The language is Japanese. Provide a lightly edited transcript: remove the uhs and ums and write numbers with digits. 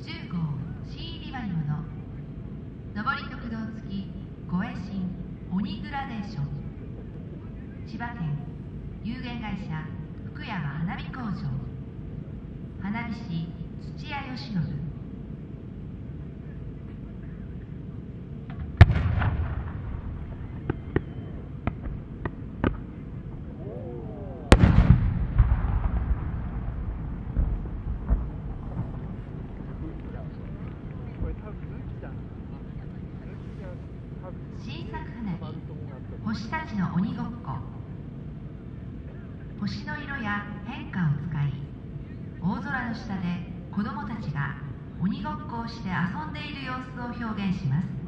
10号新入り割物上り特道付き護衛新鬼グラデーション、千葉県有限会社福山花火工場、花火師土屋義信。新作花火星たちの鬼ごっこ。星の色や変化を使い、大空の下で子どもたちが鬼ごっこをして遊んでいる様子を表現します。